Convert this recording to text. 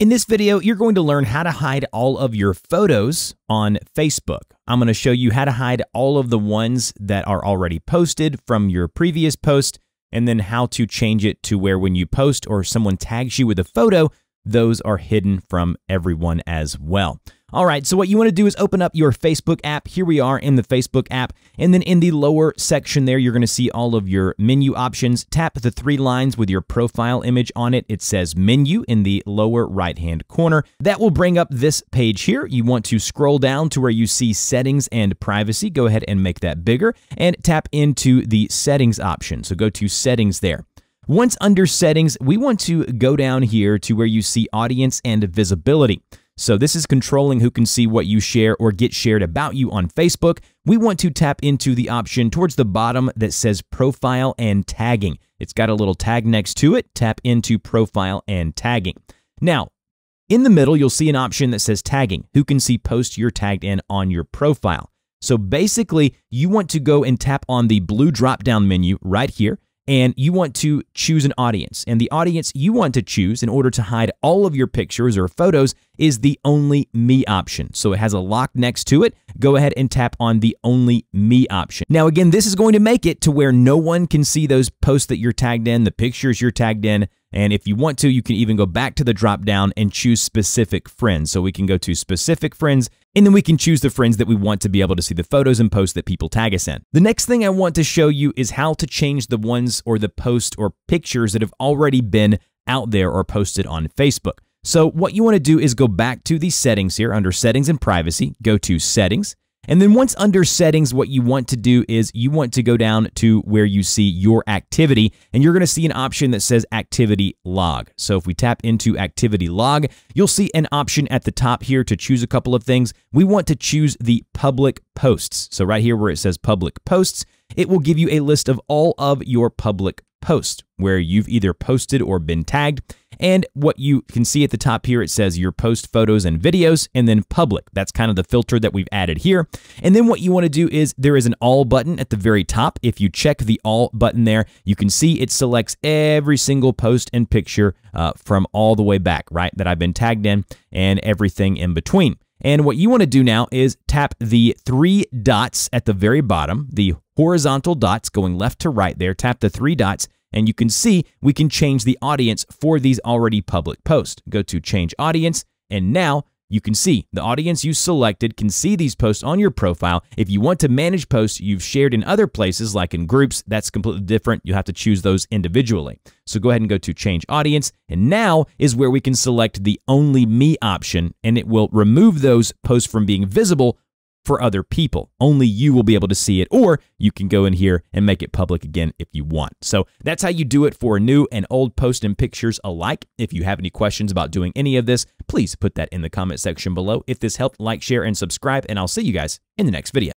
In this video, you're going to learn how to hide all of your photos on Facebook. I'm going to show you how to hide all of the ones that are already posted from your previous post, and then how to change it to where when you post or someone tags you with a photo, those are hidden from everyone as well. All right, so what you want to do is open up your Facebook app. Here we are in the Facebook app, and then in the lower section there, you're going to see all of your menu options. Tap the three lines with your profile image on it. It says menu in the lower right-hand corner. That will bring up this page here. You want to scroll down to where you see settings and privacy. Go ahead and make that bigger and tap into the settings option. So go to settings there. Once under settings, we want to go down here to where you see audience and visibility. So this is controlling who can see what you share or get shared about you on Facebook. We want to tap into the option towards the bottom that says profile and tagging. It's got a little tag next to it. Tap into profile and tagging. Now, in the middle, you'll see an option that says tagging. Who can see posts you're tagged in on your profile? So basically, you want to go and tap on the blue drop-down menu right here, and you want to choose an audience. And the audience you want to choose in order to hide all of your pictures or photos is the Only Me option. So it has a lock next to it. Go ahead and tap on the Only Me option. Now again, this is going to make it to where no one can see those posts that you're tagged in, the pictures you're tagged in. And if you want to, you can even go back to the drop down and choose specific friends. So we can go to specific friends, and then we can choose the friends that we want to be able to see the photos and posts that people tag us in. The next thing I want to show you is how to change the ones or the posts or pictures that have already been out there or posted on Facebook. So what you want to do is go back to the settings here under settings and privacy, go to settings. And then once under settings, what you want to do is you want to go down to where you see your activity, and you're going to see an option that says activity log. So if we tap into activity log, you'll see an option at the top here to choose a couple of things. We want to choose the public posts. So right here where it says public posts, it will give you a list of all of your public posts where you've either posted or been tagged. And what you can see at the top here, it says your post photos and videos, and then public. That's kind of the filter that we've added here. And then what you want to do is there is an all button at the very top. If you check the all button there, you can see it selects every single post and picture from all the way back, right, that I've been tagged in and everything in between. And what you want to do now is tap the three dots at the very bottom, the horizontal dots going left to right there. Tap the three dots, and you can see we can change the audience for these already public posts. Go to change audience, and now you can see the audience you selected can see these posts on your profile. If you want to manage posts you've shared in other places, like in groups, that's completely different. You have to choose those individually. So go ahead and go to change audience, and now is where we can select the Only Me option, and it will remove those posts from being visible for other people. Only you will be able to see it, or you can go in here and make it public again if you want. So that's how you do it for new and old posts and pictures alike. If you have any questions about doing any of this, please put that in the comment section below. If this helped, like, share, and subscribe, and I'll see you guys in the next video.